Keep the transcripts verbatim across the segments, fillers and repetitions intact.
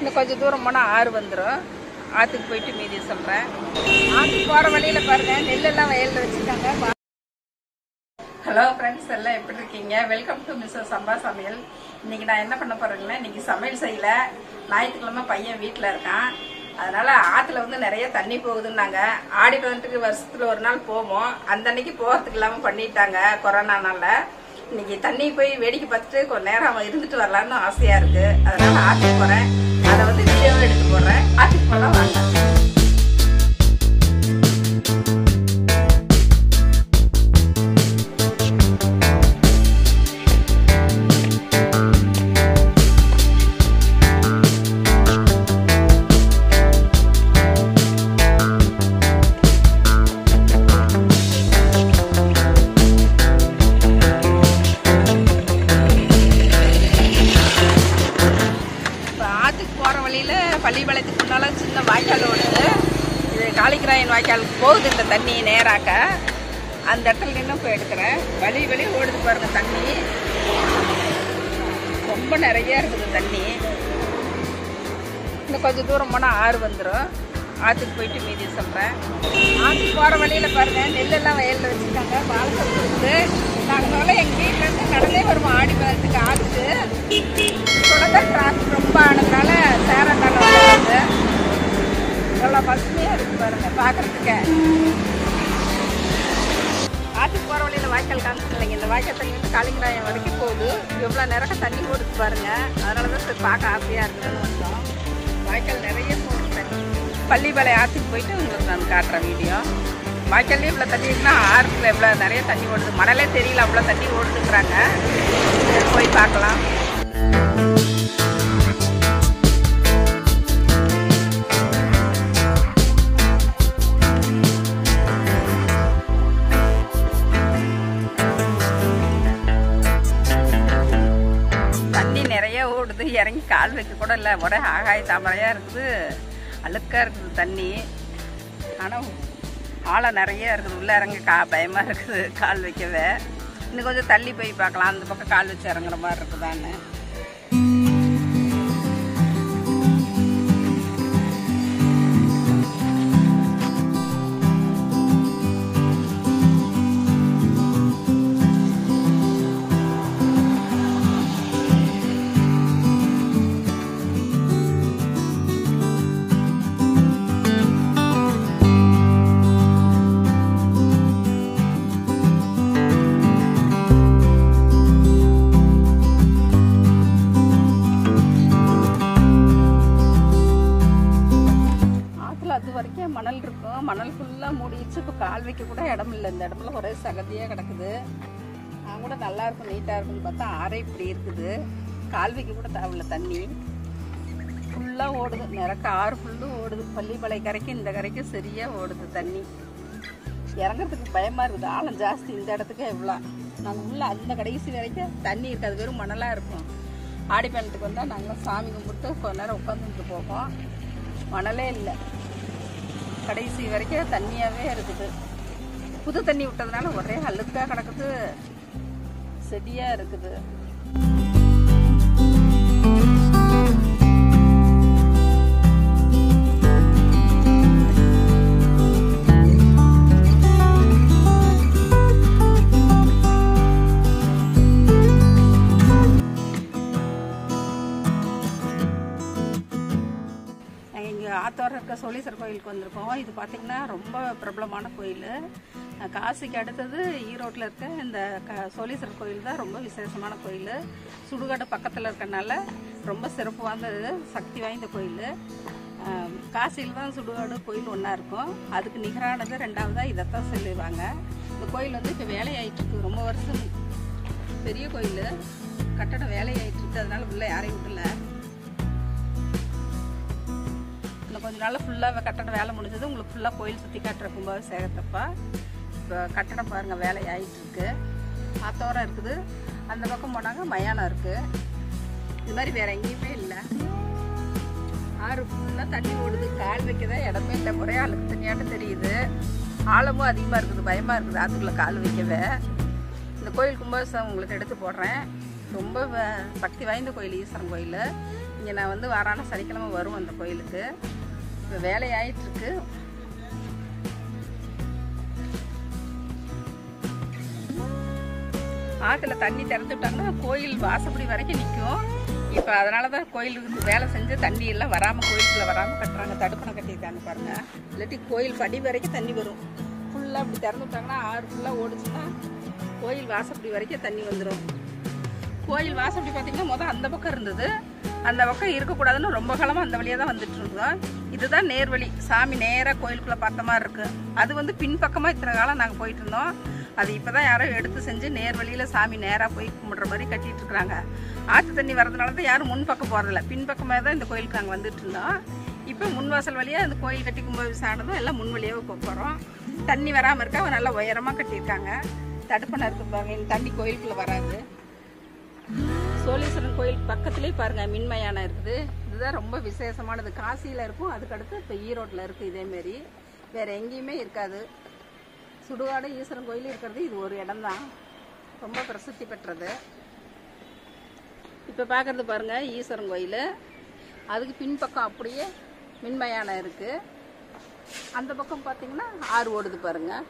இன்னும் கொஞ்சம் தூரம் போனால் ஆறு வந்துடும். ஆற்றுக்கு போயிட்டு மீதி சொல்கிறேன். ஆற்றுக்கு போகிற வழியில் பாருங்கள், நெல்லெல்லாம் வயலில் வச்சுருக்காங்க. ஹலோ ஃப்ரெண்ட்ஸ், எல்லாம் எப்படி இருக்கீங்க? வெல்கம் டு மிஸ்ஸஸ் சம்பா சமையல். இன்றைக்கி நான் என்ன பண்ண போகிறேங்கன்னா, இன்றைக்கி சமையல் செய்யலை. ஞாயிற்றுக்கிழமை பையன் வீட்டில் இருக்கான். அதனால் ஆற்றுல வந்து நிறைய தண்ணி போகுதுன்னாங்க. ஆடி பதினெட்டுக்கு வருஷத்தில் ஒரு நாள் போவோம். அந்த அன்னைக்கு போகிறதுக்கு இல்லாமல் பண்ணிட்டாங்க கொரோனானால. இன்னைக்கு தண்ணி போய் வேடிக்கை பார்த்துட்டு கொஞ்சம் நேரம் இருந்துட்டு வரலான்னு ஆசையாக இருக்குது. அதனால் ஆற்றுக்கு போகிறேன். அதை வந்து வீடியோவை எடுத்து போடுறேன். ஆற்றுக்கு போகலாம் வாங்க. பள்ளிப்பாளையத்துக்கு முன்னால் சின்ன வாய்க்கால் ஓடுது. இது காளிங்கராயன் வாய்க்காலுக்கு போகுது இந்த தண்ணி நேராக்க. அந்த இடத்துல நின்று போய் எடுக்கிறேன். வழி வழி ஓடுது பாருங்க தண்ணி. ரொம்ப நிறைய இருக்குது தண்ணி. இன்னும் கொஞ்சம் தூரம் போனால் ஆறு வந்துடும். ஆற்றுக்கு போயிட்டு மீதி சொல்கிறேன். ஆற்றுக்கு போகிற வழியில் பாருங்கள், நெல்லெல்லாம் வயலில் வச்சுருக்காங்க. வாழைப்பழம் இருக்குது. நாங்கள் எங்கள் வீட்டிலேருந்து நடந்தே வருவோம் ஆடி பதினெட்டுக்கு ஆற்றுக்கு. இப்போதான் டிராஃபிக் ரொம்ப ஆனதுனால சேரண்டால வந்து எவ்வளோ பசுமையாக இருக்குது பாருங்கள் பார்க்குறதுக்கு. ஆற்றுக்கு போகிற வழியில் வாய்க்கால் காமிச்சு இல்லைங்க. இந்த வாய்க்கால் தண்ணி வந்து காளிங்கராயன் வரைக்கும் போகுது. எவ்வளோ நிறைய தண்ணி ஓடுது பாருங்கள். அதனால தான் சரி பார்க்க ஆசையாக இருக்குதுன்னு வந்தோம். வாய்க்கால் நிறைய போகுது தண்ணி. பள்ளிப்பாளையம் ஆற்றுக்கு போயிட்டு உங்களுக்கு நான் காட்டுறேன் வீடியோ. வாய்க்கால்லேயே இவ்வளோ தண்ணி இருக்குன்னா ஆற்றுல எவ்வளோ நிறைய தண்ணி ஓடுது. மணலே தெரியல, அவ்வளோ தண்ணி ஓடுதுங்கிறாங்க. போய் பார்க்கலாம். தண்ணி நிறைய ஓடுது. இறங்கி கால் வைக்க கூட இல்லை. ஒரே ஆகாய தாமரையாக இருக்குது. அழுக்காக இருக்குது தண்ணி. ஆனால் ஆழம் நிறைய இருக்குது. உள்ளே இறங்க கா பயமாக இருக்குது கால் வைக்கவே. இன்னும் கொஞ்சம் தள்ளி போய் பார்க்கலாம், அந்த பக்கம் கால் வச்சு இறங்குற மாதிரி இருக்குதான்னு. அது வரைக்கும் மணல் இருக்கும். மணல் ஃபுல்லாக மூடிடுச்சு. இப்போ கால் வைக்க கூட இடம் இல்லை. இந்த இடத்துல ஒரே சகதியாக கிடக்குது. நான் கூட நல்லா இருக்கும், நீட்டாக இருக்குன்னு பார்த்தா ஆறே இப்படி இருக்குது. கால் வைக்க கூட தேவையில்ல. தண்ணி ஃபுல்லாக ஓடுது. நிறக்க ஆறு ஃபுல்லும் ஓடுது. பள்ளிப்பாளைய கரைக்கு இந்த கரைக்கு சரியாக ஓடுது தண்ணி. இறங்குறதுக்கு பயமாக இருக்குது. ஆழம் ஜாஸ்தி. இந்த இடத்துக்கு எவ்வளோ நாங்கள் உள்ள அந்த கடைசி வரைக்கும் தண்ணி இருக்காது. வெறும் மணலாக இருக்கும். ஆடி பதினெட்டுக்கு வந்தால் நாங்கள் சாமி கும்பிட்டு கொஞ்ச நேரம் உட்காந்துட்டு போவோம். மணலே இல்லை. கடைசி வரைக்கும் தண்ணியாகவே இருக்குது. புது தண்ணி விட்டதுனால ஒரே அழுக்காக கிடக்குது. செடியாக இருக்குது. ஆத்தோரம் இருக்க சோழீஸ்வரர் கோயிலுக்கு வந்திருக்கோம். இது பார்த்திங்கன்னா ரொம்ப பிரபலமான கோயில். காசிக்கு அடுத்தது ஈரோட்டில் இருக்க இந்த க சோழீஸ்வரர் கோயில் தான் ரொம்ப விசேஷமான கோயில். சுடுகாடு பக்கத்தில் இருக்கனால ரொம்ப சிறப்பு வாய்ந்தது, சக்தி வாய்ந்த கோயில். காசியில் தான் சுடுகாடு கோயில் ஒன்றா இருக்கும். அதுக்கு நிகரானது ரெண்டாவதாக இதைத்தான் சொல்லுவாங்க. இந்த கோயில் வந்து இப்போ வேலையாயிட்டுருக்கு. ரொம்ப வருஷம் பெரிய கோயில். கட்டடம் வேலையாயிட்டுருக்கு. அதனால உள்ளே யாரையும் விடல. கொஞ்ச நாள் ஃபுல்லாக கட்டடம் வேலை முடிஞ்சது. உங்களுக்கு ஃபுல்லாக கோயில் சுற்றி காட்டுற கும்பாபிஷேகத்தப்பா. இப்போ கட்டடம் பாருங்கள் வேலை ஆகிட்டுருக்கு. ஆத்தோரம் இருக்குது. அந்த பக்கம் போனாங்க மயானம் இருக்குது. இது மாதிரி வேறு எங்கேயுமே இல்லை. ஆறு ஃபுல்லாக தண்ணி ஓடுது. கால் வைக்கதான் இடமே இல்லை. ஒரே அழுக்கு தண்ணியாட்டம் தெரியுது. ஆழமும் அதிகமாக இருக்குது. பயமாக இருக்குது ஆற்றுக்குள்ளே கால் வைக்கவே. இந்த கோயில் கும்பாபிஷேகம் உங்களுக்கு எடுத்து போடுறேன். ரொம்ப சக்தி வாய்ந்த கோயில் ஈஸ்வரன் கோயில். இங்கே நான் வந்து வாரான சனிக்கிழமை வரும் அந்த கோயிலுக்கு. இப்போ வேலையாயிட்டுருக்கு. ஆற்றுல தண்ணி திறந்து விட்டாங்கன்னா கோயில் வாசப்படி வரைக்கும் நிற்கும். இப்போ அதனால தான் கோயிலுக்கு வேலை செஞ்சு தண்ணி எல்லாம் வராமல் கோயிலுக்குள்ளே வராமல் கட்டுறாங்க. தடுப்பணை கட்டியிருக்காங்க பாருங்கள். இல்லாட்டி கோயில் படி வரைக்கும் தண்ணி வரும். ஃபுல்லாக அப்படி திறந்து விட்டாங்கன்னா ஆறு ஃபுல்லாக ஓடிச்சுன்னா கோயில் வாசப்படி வரைக்கும் தண்ணி வந்துடும். கோயில் வாசப்படி பார்த்திங்கன்னா மொதல் அந்த பக்கம் இருந்தது. அந்த பக்கம் இருக்கக்கூடாதுன்னு ரொம்ப காலமாக அந்த வழியாக தான் வந்துட்டு இருந்தோம். இதுதான் நேர்வழி. சாமி நேராக கோயிலுக்குள்ளே பார்த்த மாதிரி இருக்குது. அது வந்து பின்பக்கமாக இத்தனை காலம் நாங்கள் போயிட்டு இருந்தோம். அது இப்போ தான் யாரோ எடுத்து செஞ்சு நேர் வழியில் சாமி நேராக போய் கும்பிட்ற மாதிரி கட்டிகிட்டு இருக்கிறாங்க. ஆற்று தண்ணி வரதுனால தான் யாரும் முன்பக்கம் போகிறதில்ல. பின்பக்கமாக தான் இந்த கோயிலுக்கு நாங்கள் வந்துட்டு இருந்தோம். இப்போ முன்வாசல் வழியாக அந்த கோயில் கட்டி கும்பாபிஷேகம் எல்லாம் முன் வழியாக போகிறோம். தண்ணி வராமல் இருக்க நல்லா உயரமாக கட்டியிருக்காங்க. தடுப்பணை இருக்குது பாருங்க. இந்த தண்ணி கோயிலுக்குள்ளே வராது. சோழீஸ்வரன் கோயில் பக்கத்துலேயே பாருங்கள் மின்மயானம் இருக்குது. இதுதான் ரொம்ப விசேஷமானது. காசியில் இருக்கும், அதுக்கடுத்து இப்போ ஈரோட்டில் இருக்குது. இதேமாரி வேறு எங்கேயுமே இருக்காது. சுடுகாடு ஈஸ்வரன் கோயில் இருக்கிறது இது ஒரு இடம்தான். ரொம்ப பிரசித்தி பெற்றது. இப்போ பார்க்குறது பாருங்கள் ஈஸ்வரன் கோயில். அதுக்கு பின்பக்கம் அப்படியே மின்மயானம் இருக்குது. அந்த பக்கம் பார்த்திங்கன்னா ஆறு ஓடுது பாருங்கள்.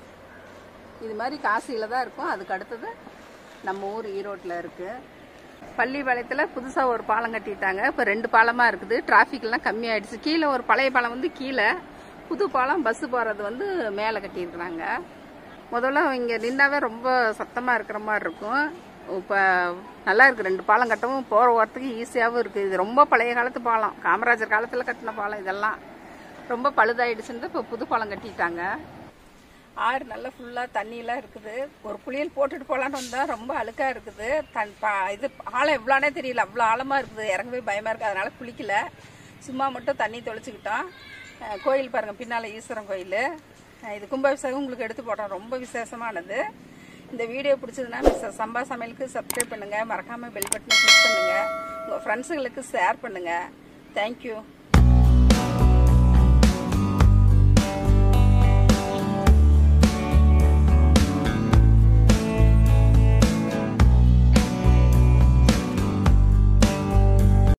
இது மாதிரி காசியில் தான் இருக்கும். அதுக்கு அடுத்தது நம்ம ஊர் ஈரோட்டில் இருக்குது. பள்ளிப்பாளையத்தில் புதுசாக ஒரு பாலம் கட்டிட்டாங்க. இப்போ ரெண்டு பாலமாக இருக்குது. டிராஃபிக்லாம் கம்மியாயிடுச்சு. கீழே ஒரு பழைய பாலம் வந்து கீழே, புது பாலம் பஸ்ஸு போகிறது வந்து மேலே கட்டியிருக்கிறாங்க. முதல்ல இங்கே நின்னாவே ரொம்ப சத்தமாக இருக்கிற மாதிரி இருக்கும். இப்போ நல்லா இருக்குது. ரெண்டு பாலம் கட்டவும் போகிற வரத்துக்கு ஈஸியாகவும் இருக்குது. இது ரொம்ப பழைய காலத்து பாலம். காமராஜர் காலத்தில் கட்டின பாலம். இதெல்லாம் ரொம்ப பழுதாயிடுச்சுன்னு இப்போ புது பாலம் கட்டிட்டாங்க. ஆறு நல்லா ஃபுல்லாக தண்ணியெலாம் இருக்குது. ஒரு குளியல் போட்டுட்டு போகலான்னு வந்தால் ரொம்ப அழுக்காக இருக்குது. தன் பா இது ஆழம் எவ்வளோனே தெரியல. அவ்வளோ ஆழமாக இருக்குது. இறங்கவே பயமாக இருக்குது. அதனால் குளிக்கல. சும்மா மட்டும் தண்ணி தொளிச்சுக்கிட்டோம். கோயில் பாருங்கள் பின்னால் ஈஸ்வரன் கோயில். இது கும்பாபிஷேகம் உங்களுக்கு எடுத்து போட்டோம். ரொம்ப விசேஷமானது. இந்த வீடியோ பிடிச்சதுன்னா மிஸ்டர் சம்பா சமையலுக்கு சப்ஸ்கிரைப் பண்ணுங்கள். மறக்காமல் பெல் பட்டனை கிளிக் பண்ணுங்கள். உங்கள் ஃப்ரெண்ட்ஸுங்களுக்கு ஷேர் பண்ணுங்கள். தேங்க்யூ.